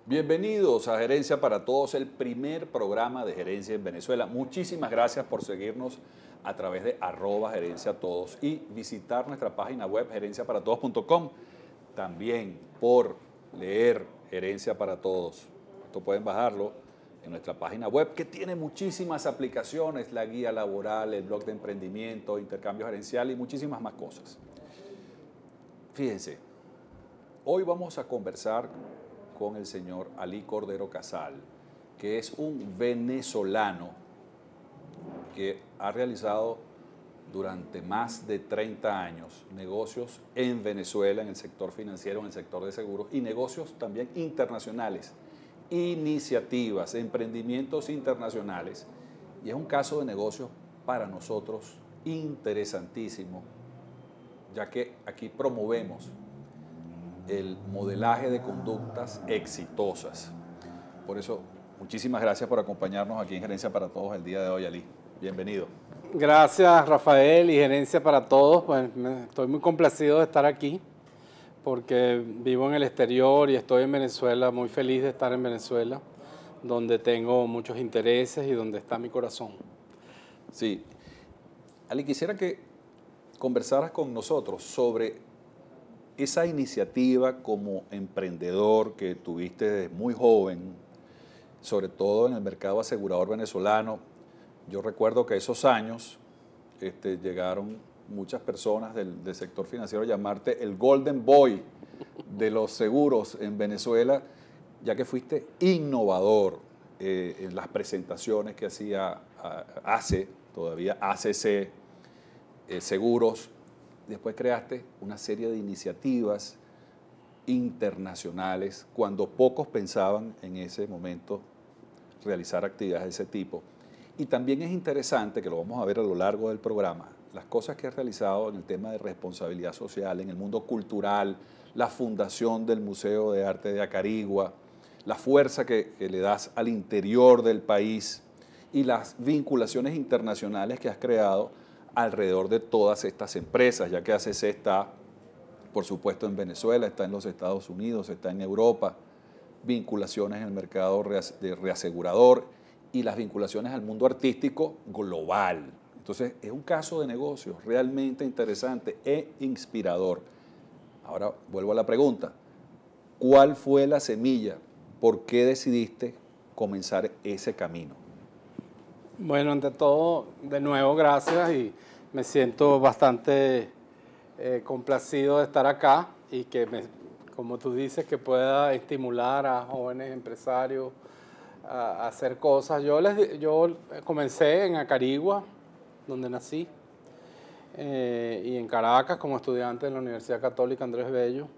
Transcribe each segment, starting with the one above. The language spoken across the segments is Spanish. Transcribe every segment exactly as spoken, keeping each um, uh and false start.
Bienvenidos a Gerencia para Todos, el primer programa de gerencia en Venezuela. Muchísimas gracias por seguirnos a través de arroba gerencia todos y visitar nuestra página web gerencia para todos punto com. También por leer Gerencia para Todos. Esto pueden bajarlo en nuestra página web, que tiene muchísimas aplicaciones, la guía laboral, el blog de emprendimiento, intercambio gerencial y muchísimas más cosas. Fíjense, hoy vamos a conversar con el señor Alí Cordero Casal, que es un venezolano que ha realizado durante más de treinta años negocios en Venezuela, en el sector financiero, en el sector de seguros y negocios también internacionales, iniciativas, emprendimientos internacionales. Y es un caso de negocio para nosotros interesantísimo, ya que aquí promovemos el modelaje de conductas exitosas. Por eso, muchísimas gracias por acompañarnos aquí en Gerencia para Todos el día de hoy, Alí. Bienvenido. Gracias, Rafael, y Gerencia para Todos. Pues, me, estoy muy complacido de estar aquí porque vivo en el exterior y estoy en Venezuela, muy feliz de estar en Venezuela, donde tengo muchos intereses y donde está mi corazón. Sí. Alí, quisiera que conversaras con nosotros sobre esa iniciativa como emprendedor que tuviste desde muy joven, sobre todo en el mercado asegurador venezolano. Yo recuerdo que esos años este, llegaron muchas personas del, del sector financiero a llamarte el Golden Boy de los seguros en Venezuela, ya que fuiste innovador eh, en las presentaciones que hacía A C E, todavía A C C, eh, Seguros. Después creaste una serie de iniciativas internacionales cuando pocos pensaban en ese momento realizar actividades de ese tipo. Y también es interesante, que lo vamos a ver a lo largo del programa, las cosas que has realizado en el tema de responsabilidad social, en el mundo cultural, la fundación del Museo de Arte de Acarigua, la fuerza que, que le das al interior del país y las vinculaciones internacionales que has creado alrededor de todas estas empresas, ya que A C C está, por supuesto, en Venezuela, está en los Estados Unidos, está en Europa, vinculaciones en el mercado de reasegurador y las vinculaciones al mundo artístico global. Entonces, es un caso de negocio realmente interesante e inspirador. Ahora, vuelvo a la pregunta, ¿cuál fue la semilla? ¿Por qué decidiste comenzar ese camino? Bueno, ante todo, de nuevo, gracias y me siento bastante eh, complacido de estar acá y que, me, como tú dices, que pueda estimular a jóvenes empresarios a, a hacer cosas. Yo, les, yo comencé en Acarigua, donde nací, eh, y en Caracas como estudiante en la Universidad Católica Andrés Bello,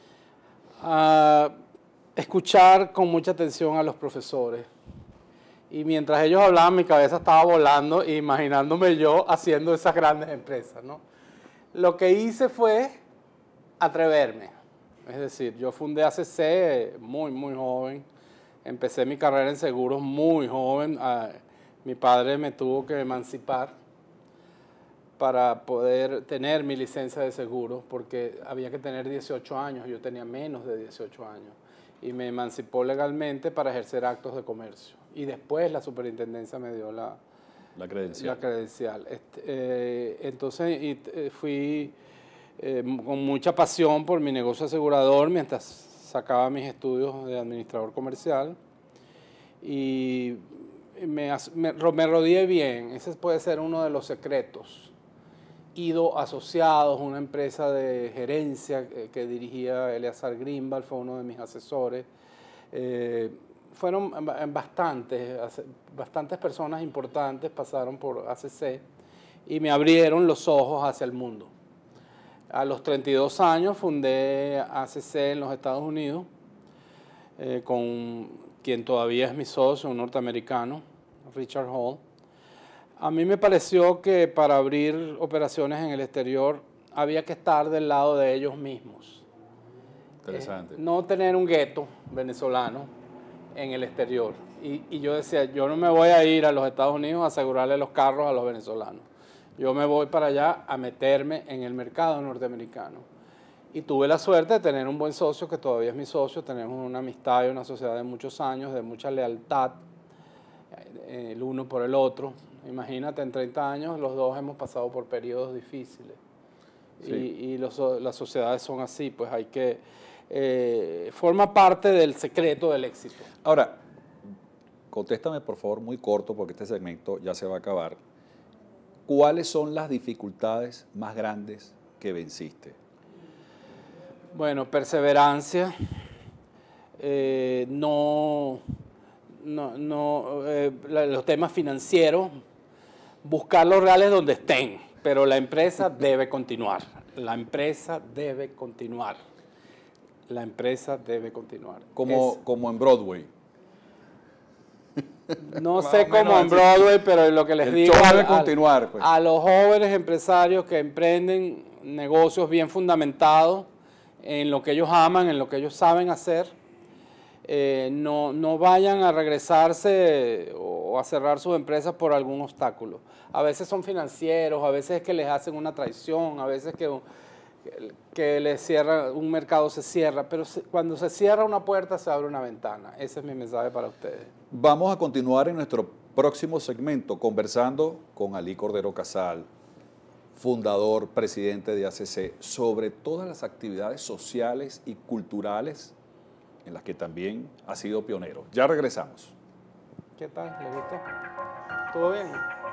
a escuchar con mucha atención a los profesores. Y mientras ellos hablaban, mi cabeza estaba volando e imaginándome yo haciendo esas grandes empresas, ¿no? Lo que hice fue atreverme. Es decir, yo fundé A C C muy, muy joven. Empecé mi carrera en seguros muy joven. Mi padre me tuvo que emancipar para poder tener mi licencia de seguros, porque había que tener dieciocho años. Yo tenía menos de dieciocho años. Y me emancipó legalmente para ejercer actos de comercio. Y después la superintendencia me dio la, la credencial. La credencial. Este, eh, entonces y, eh, fui eh, con mucha pasión por mi negocio asegurador mientras sacaba mis estudios de administrador comercial. Y me, me, me rodeé bien. Ese puede ser uno de los secretos. Ido Asociados, una empresa de gerencia que, que dirigía Eleazar Grimbal, fue uno de mis asesores. Eh, fueron bastantes, bastantes personas importantes pasaron por A C C y me abrieron los ojos hacia el mundo. A los treinta y dos años fundé A C C en los Estados Unidos eh, con quien todavía es mi socio, un norteamericano, Richard Hall. A mí me pareció que para abrir operaciones en el exterior había que estar del lado de ellos mismos. Interesante. Eh, no tener un gueto venezolano en el exterior. Y, y yo decía, yo no me voy a ir a los Estados Unidos a asegurarle los carros a los venezolanos. Yo me voy para allá a meterme en el mercado norteamericano. Y tuve la suerte de tener un buen socio, que todavía es mi socio. Tenemos una amistad y una sociedad de muchos años, de mucha lealtad, el uno por el otro. Imagínate, en treinta años los dos hemos pasado por periodos difíciles. Sí. Y, y los, las sociedades son así, pues hay que... Eh, forma parte del secreto del éxito. Ahora, contéstame por favor muy corto, porque este segmento ya se va a acabar. ¿Cuáles son las dificultades más grandes que venciste? Bueno, perseverancia, eh, no, no, no eh, los temas financieros, buscar los reales donde estén, pero la empresa debe continuar, la empresa debe continuar, la empresa debe continuar. Como, es, como en Broadway. No sé cómo en Broadway, pero lo que les digo al, continuar, pues. a los jóvenes empresarios que emprenden negocios bien fundamentados, en lo que ellos aman, en lo que ellos saben hacer, eh, no, no vayan a regresarse o a cerrar sus empresas por algún obstáculo. A veces son financieros, a veces es que les hacen una traición, a veces que, que les cierra, un mercado se cierra, pero se, cuando se cierra una puerta se abre una ventana. Ese es mi mensaje para ustedes. Vamos a continuar en nuestro próximo segmento conversando con Alí Cordero Casal, fundador, presidente de A C C, sobre todas las actividades sociales y culturales en las que también ha sido pionero. Ya regresamos. ¿Qué tal? ¿Le gustó? ¿Todo bien?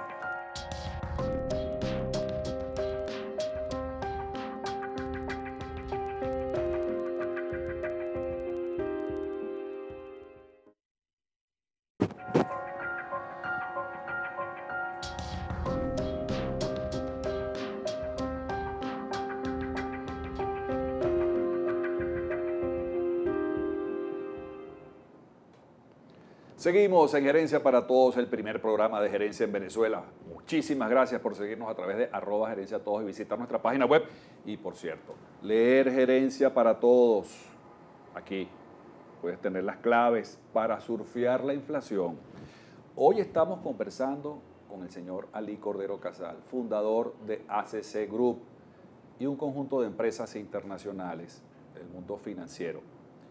Seguimos en Gerencia para Todos, el primer programa de gerencia en Venezuela. Muchísimas gracias por seguirnos a través de arroba gerencia todos y visitar nuestra página web. Y por cierto, leer Gerencia para Todos. Aquí puedes tener las claves para surfear la inflación. Hoy estamos conversando con el señor Alí Cordero Casal, fundador de A C C Group y un conjunto de empresas internacionales del mundo financiero.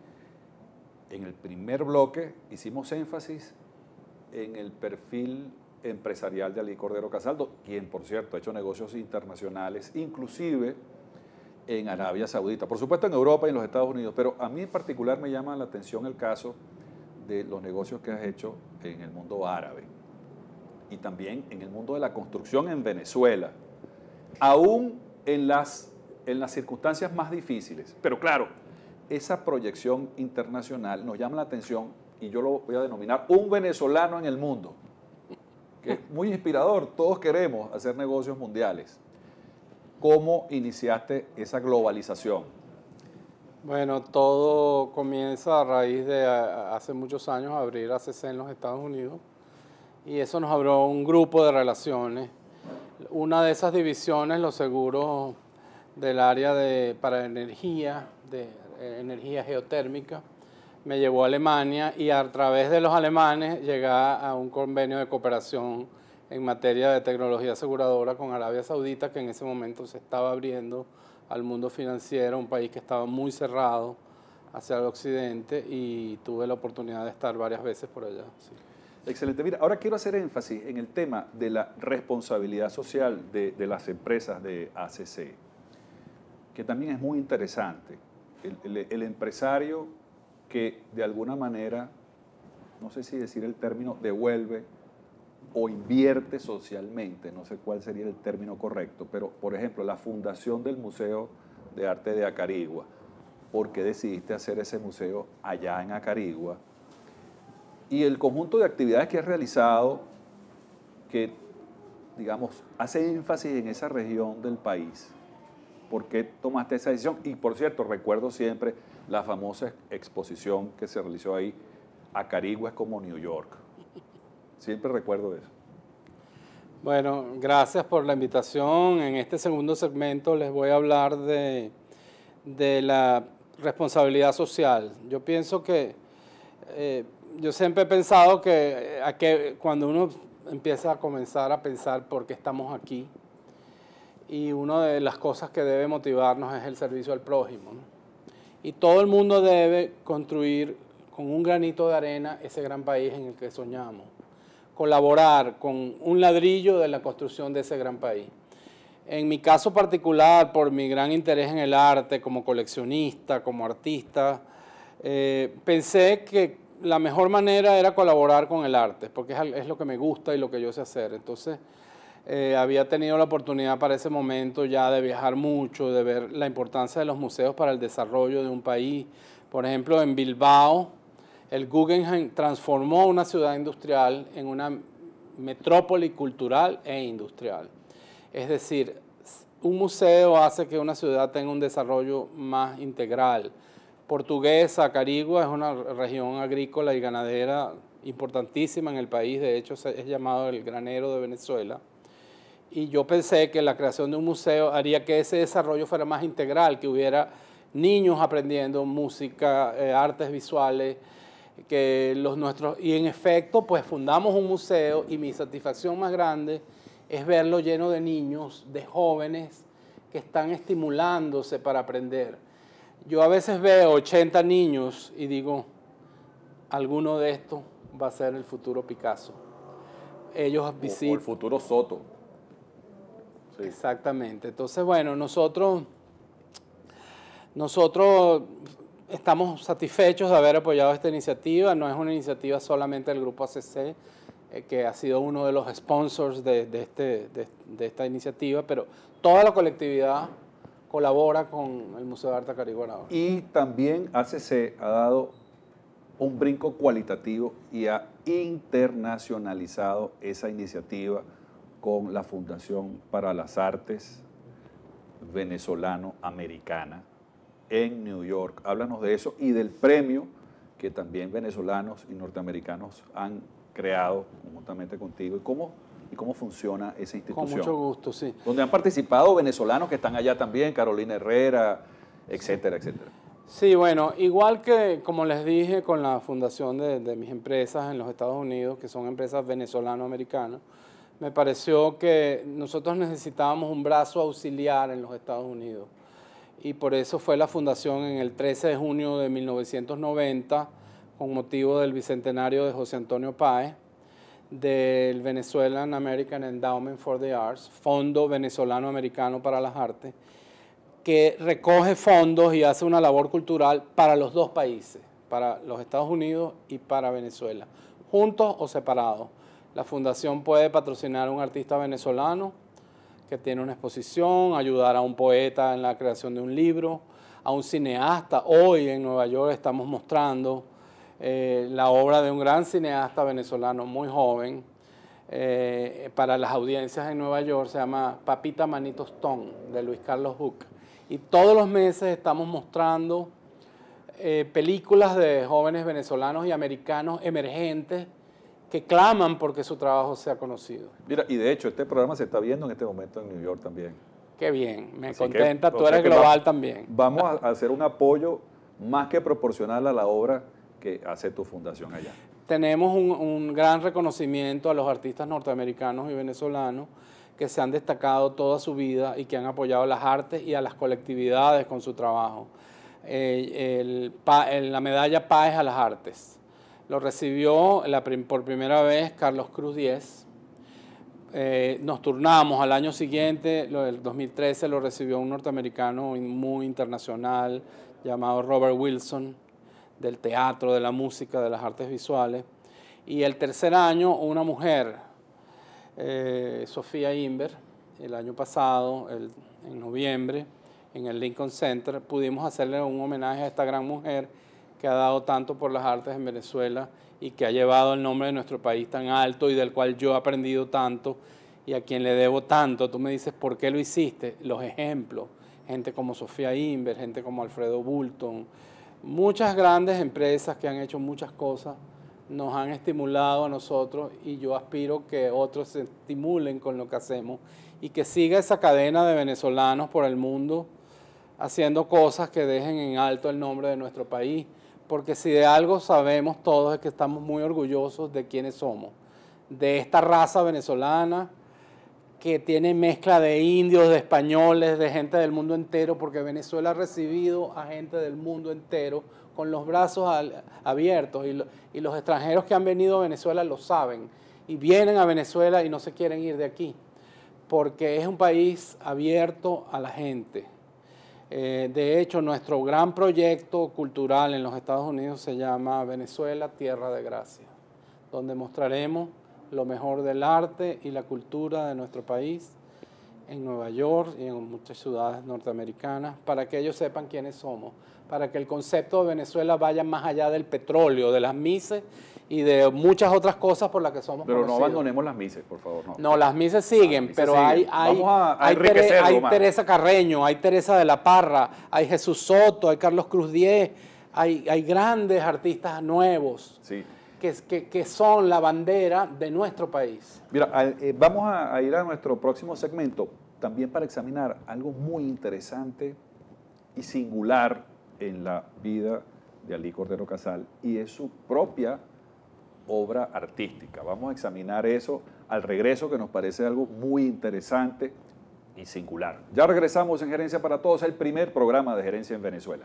En el primer bloque hicimos énfasis en el perfil empresarial de Alí Cordero Casal, quien, por cierto, ha hecho negocios internacionales, inclusive en Arabia Saudita, por supuesto en Europa y en los Estados Unidos, pero a mí en particular me llama la atención el caso de los negocios que has hecho en el mundo árabe y también en el mundo de la construcción en Venezuela, aún en las, en las circunstancias más difíciles. Pero claro, esa proyección internacional nos llama la atención y yo lo voy a denominar un venezolano en el mundo, que es muy inspirador. Todos queremos hacer negocios mundiales. ¿Cómo iniciaste esa globalización? Bueno, todo comienza a raíz de hace muchos años abrir A C C en los Estados Unidos y eso nos abrió un grupo de relaciones. Una de esas divisiones, los seguros del área de, para energía, de energía geotérmica, me llevó a Alemania y a través de los alemanes llegué a un convenio de cooperación en materia de tecnología aseguradora con Arabia Saudita, que en ese momento se estaba abriendo al mundo financiero, un país que estaba muy cerrado hacia el occidente, y tuve la oportunidad de estar varias veces por allá. Sí. Excelente. Mira, ahora quiero hacer énfasis en el tema de la responsabilidad social de, de las empresas de A C C, que también es muy interesante. El, el, el empresario que de alguna manera, no sé si decir el término, devuelve o invierte socialmente, no sé cuál sería el término correcto, pero por ejemplo, la fundación del Museo de Arte de Acarigua, ¿por qué decidiste hacer ese museo allá en Acarigua? Y el conjunto de actividades que has realizado, que, digamos, hace énfasis en esa región del país. ¿Por qué tomaste esa decisión? Y, por cierto, recuerdo siempre la famosa exposición que se realizó ahí, Acarigua es como New York. Siempre recuerdo eso. Bueno, gracias por la invitación. En este segundo segmento les voy a hablar de, de la responsabilidad social. Yo pienso que, eh, yo siempre he pensado que, a que cuando uno empieza a comenzar a pensar por qué estamos aquí, y una de las cosas que debe motivarnos es el servicio al prójimo, ¿no? Y todo el mundo debe construir con un granito de arena ese gran país en el que soñamos, colaborar con un ladrillo de la construcción de ese gran país. En mi caso particular, por mi gran interés en el arte, como coleccionista, como artista, eh, pensé que la mejor manera era colaborar con el arte, porque es, es lo que me gusta y lo que yo sé hacer. Entonces, eh, había tenido la oportunidad para ese momento ya de viajar mucho, de ver la importancia de los museos para el desarrollo de un país. Por ejemplo, en Bilbao, el Guggenheim transformó una ciudad industrial en una metrópoli cultural e industrial. Es decir, un museo hace que una ciudad tenga un desarrollo más integral. Portuguesa, Carigua, es una región agrícola y ganadera importantísima en el país, de hecho es llamado el granero de Venezuela. Y yo pensé que la creación de un museo haría que ese desarrollo fuera más integral, que hubiera niños aprendiendo música, eh, artes visuales, que los nuestros, y en efecto, pues fundamos un museo y mi satisfacción más grande es verlo lleno de niños, de jóvenes que están estimulándose para aprender. Yo a veces veo ochenta niños y digo, alguno de estos va a ser el futuro Picasso. Ellos visitan... O el futuro Soto. Sí. Exactamente. Entonces, bueno, nosotros, nosotros estamos satisfechos de haber apoyado esta iniciativa. No es una iniciativa solamente del Grupo A C C, eh, que ha sido uno de los sponsors de, de, este, de, de esta iniciativa, pero toda la colectividad colabora con el Museo de Arte Carigua. Y también A C C ha dado un brinco cualitativo y ha internacionalizado esa iniciativa con la Fundación para las Artes Venezolano-Americana en New York. Háblanos de eso y del premio que también venezolanos y norteamericanos han creado conjuntamente contigo y cómo, y cómo funciona esa institución. Con mucho gusto, sí. Donde han participado venezolanos que están allá también, Carolina Herrera, etcétera, etcétera. Sí, bueno, igual que como les dije con la fundación de, de mis empresas en los Estados Unidos, que son empresas venezolano-americanas, me pareció que nosotros necesitábamos un brazo auxiliar en los Estados Unidos. Y por eso fue la fundación en el trece de junio de mil novecientos noventa, con motivo del bicentenario de José Antonio Páez, del Venezuelan American Endowment for the Arts, Fondo Venezolano Americano para las Artes, que recoge fondos y hace una labor cultural para los dos países, para los Estados Unidos y para Venezuela, juntos o separados. La fundación puede patrocinar a un artista venezolano que tiene una exposición, ayudar a un poeta en la creación de un libro, a un cineasta. Hoy en Nueva York estamos mostrando eh, la obra de un gran cineasta venezolano muy joven eh, para las audiencias en Nueva York, se llama Papita Manito Stone, de Luis Carlos Huck. Y todos los meses estamos mostrando eh, películas de jóvenes venezolanos y americanos emergentes que claman porque su trabajo sea conocido. Mira, y de hecho este programa se está viendo en este momento en New York también. Qué bien, me Así contenta, que, tú o sea eres que global va, también. Vamos a hacer un apoyo más que proporcional a la obra que hace tu fundación allá. Tenemos un, un gran reconocimiento a los artistas norteamericanos y venezolanos que se han destacado toda su vida y que han apoyado las artes y a las colectividades con su trabajo. Eh, el, el, la medalla Páez a las Artes lo recibió la, por primera vez Carlos Cruz Diez. Eh, nos turnamos al año siguiente, lo del dos mil trece lo recibió un norteamericano muy internacional llamado Robert Wilson, del teatro, de la música, de las artes visuales. Y el tercer año una mujer, eh, Sofía Inver, el año pasado, el, en noviembre, en el Lincoln Center, pudimos hacerle un homenaje a esta gran mujer que ha dado tanto por las artes en Venezuela y que ha llevado el nombre de nuestro país tan alto y del cual yo he aprendido tanto y a quien le debo tanto. Tú me dices, ¿por qué lo hiciste? Los ejemplos, gente como Sofía Inver, gente como Alfredo Bulton, muchas grandes empresas que han hecho muchas cosas, nos han estimulado a nosotros y yo aspiro que otros se estimulen con lo que hacemos y que siga esa cadena de venezolanos por el mundo haciendo cosas que dejen en alto el nombre de nuestro país. Porque si de algo sabemos todos es que estamos muy orgullosos de quiénes somos, de esta raza venezolana que tiene mezcla de indios, de españoles, de gente del mundo entero, porque Venezuela ha recibido a gente del mundo entero con los brazos al, abiertos, y, lo, y los extranjeros que han venido a Venezuela lo saben, y vienen a Venezuela y no se quieren ir de aquí, porque es un país abierto a la gente. Eh, de hecho, nuestro gran proyecto cultural en los Estados Unidos se llama Venezuela, Tierra de Gracia, donde mostraremos lo mejor del arte y la cultura de nuestro país en Nueva York y en muchas ciudades norteamericanas, para que ellos sepan quiénes somos, para que el concepto de Venezuela vaya más allá del petróleo, de las mises y de muchas otras cosas por las que somos Pero conocidos. no abandonemos las mises, por favor. No, no las mises siguen, las mises pero siguen. hay, hay, Vamos a, a hay, Tere, hay más. Teresa Carreño, hay Teresa de la Parra, hay Jesús Soto, hay Carlos Cruz Diez, hay, hay grandes artistas nuevos. Sí. Que, que, que son la bandera de nuestro país. Mira, eh, vamos a, a ir a nuestro próximo segmento también para examinar algo muy interesante y singular en la vida de Alí Cordero Casal, y es su propia obra artística. Vamos a examinar eso al regreso, que nos parece algo muy interesante y singular. Ya regresamos en Gerencia para Todos, el primer programa de gerencia en Venezuela.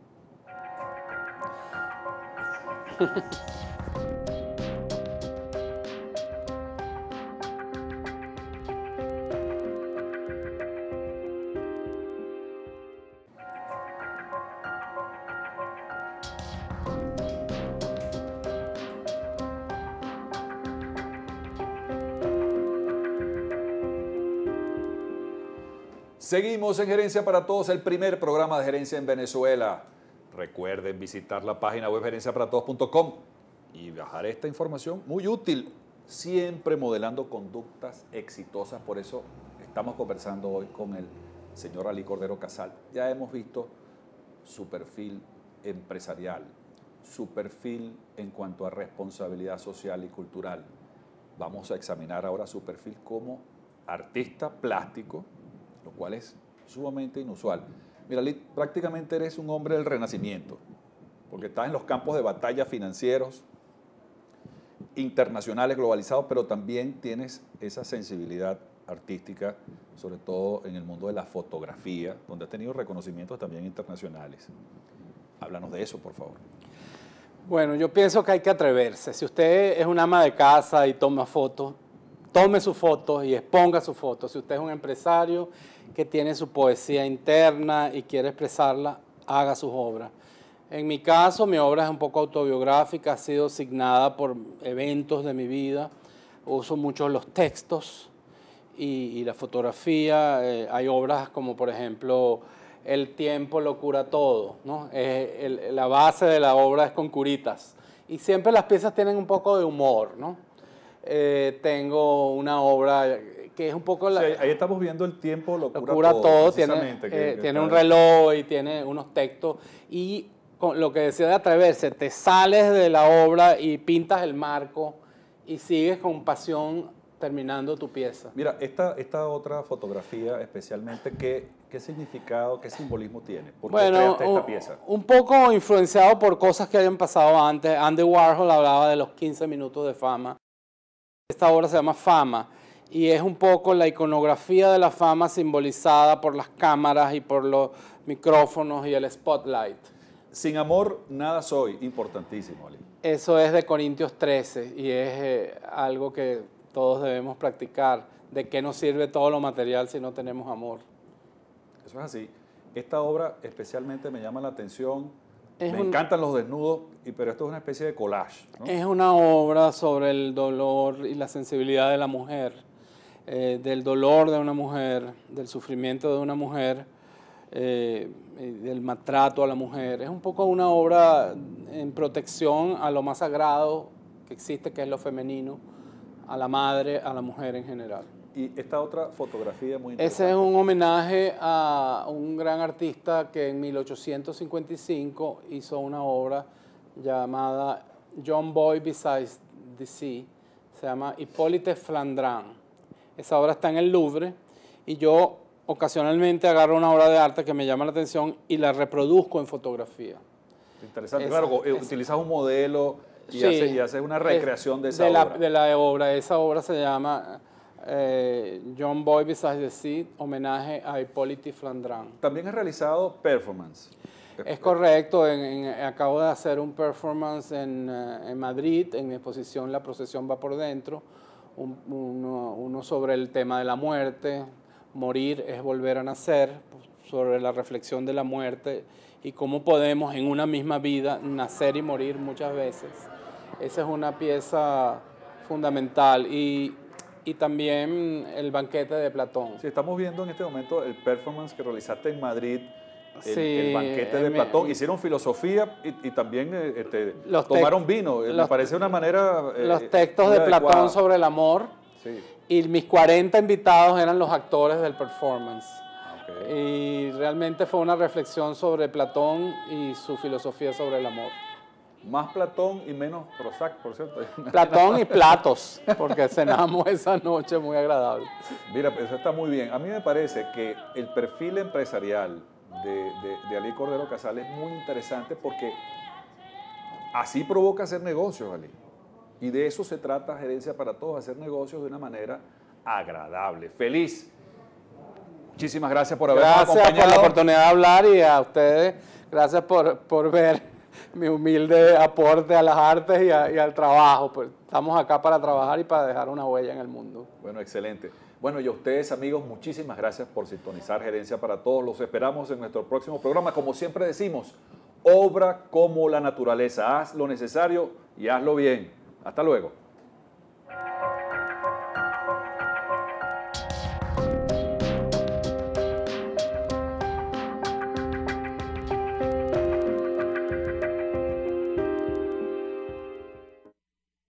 Seguimos en Gerencia para Todos, el primer programa de gerencia en Venezuela. Recuerden visitar la página web gerencia para todos punto com y bajar esta información muy útil, siempre modelando conductas exitosas. Por eso estamos conversando hoy con el señor Alí Cordero Casal. Ya hemos visto su perfil empresarial, su perfil en cuanto a responsabilidad social y cultural. Vamos a examinar ahora su perfil como artista plástico, lo cual es sumamente inusual. Mira, Alí, prácticamente eres un hombre del Renacimiento, porque estás en los campos de batalla financieros, internacionales, globalizados, pero también tienes esa sensibilidad artística, sobre todo en el mundo de la fotografía, donde has tenido reconocimientos también internacionales. Háblanos de eso, por favor. Bueno, yo pienso que hay que atreverse. Si usted es una ama de casa y toma fotos, tome sus fotos y exponga sus fotos. Si usted es un empresario que tiene su poesía interna y quiere expresarla, haga sus obras. En mi caso, mi obra es un poco autobiográfica, ha sido signada por eventos de mi vida. Uso mucho los textos y, y la fotografía. Eh, hay obras como, por ejemplo, El tiempo lo cura todo, ¿no? Eh, el, la base de la obra es con curitas. Y siempre las piezas tienen un poco de humor, ¿no? Eh, tengo una obra que es un poco... La, sí, ahí estamos viendo El tiempo lo cura, lo cura todo, todo tiene, que, eh, que tiene está... un reloj y tiene unos textos, y con lo que decía de atreverse, te sales de la obra y pintas el marco y sigues con pasión terminando tu pieza. Mira, esta, esta otra fotografía especialmente, ¿qué, qué significado, qué simbolismo tiene? ¿Por qué bueno, creaste esta un, pieza? Un poco influenciado por cosas que hayan pasado antes. Andy Warhol hablaba de los quince minutos de fama. Esta obra se llama Fama y es un poco la iconografía de la fama simbolizada por las cámaras y por los micrófonos y el spotlight. Sin amor, nada soy. Importantísimo, Alí. Eso es de Corintios trece y es eh, algo que todos debemos practicar. ¿De qué nos sirve todo lo material si no tenemos amor? Eso es así. Esta obra especialmente me llama la atención. Es me un, encantan los desnudos, pero esto es una especie de collage, ¿no? Es una obra sobre el dolor y la sensibilidad de la mujer, eh, del dolor de una mujer, del sufrimiento de una mujer, eh, del maltrato a la mujer. Es un poco una obra en protección a lo más sagrado que existe, que es lo femenino, a la madre, a la mujer en general. Y esta otra fotografía muy interesante. Ese es un homenaje a un gran artista que en mil ochocientos cincuenta y cinco hizo una obra llamada John Boy Beside the Sea. Se llama Hippolyte Flandrin. Esa obra está en el Louvre y yo ocasionalmente agarro una obra de arte que me llama la atención y la reproduzco en fotografía. Interesante. Esa, claro, esa. utilizas un modelo y, sí, haces, y haces una recreación de esa de obra. La, de la obra. Esa obra se llama eh, John Boy Beside the Sea, homenaje a Hippolyte Flandrin. También has realizado performance. Es correcto, en, en, acabo de hacer un performance en, en Madrid, en mi exposición La procesión va por dentro, un, uno, uno sobre el tema de la muerte, morir es volver a nacer, sobre la reflexión de la muerte y cómo podemos en una misma vida nacer y morir muchas veces. Esa es una pieza fundamental y, y también el banquete de Platón. Sí, estamos viendo en este momento el performance que realizaste en Madrid, el, sí, el banquete de me, Platón. Hicieron filosofía y, y también este, los tomaron vino. los, Me parece una manera eh, Los textos de adecuada. Platón sobre el amor. Sí. Y mis cuarenta invitados eran los actores del performance. Okay. Y realmente fue una reflexión sobre Platón y su filosofía sobre el amor. Más Platón y menos Prozac, por cierto. Platón y platos, porque cenamos esa noche muy agradable. Mira, eso está muy bien. A mí me parece que el perfil empresarial de, de, de Ali Cordero Casal es muy interesante porque así provoca hacer negocios, Ali. Y de eso se trata Gerencia para Todos, hacer negocios de una manera agradable, feliz. Muchísimas gracias por habernos acompañado. Gracias por la oportunidad de hablar y a ustedes, gracias por, por ver mi humilde aporte a las artes y, a, y al trabajo. Pues estamos acá para trabajar y para dejar una huella en el mundo. Bueno, excelente. Bueno, y a ustedes, amigos, muchísimas gracias por sintonizar Gerencia para Todos. Los esperamos en nuestro próximo programa. Como siempre decimos, obra como la naturaleza. Haz lo necesario y hazlo bien. Hasta luego.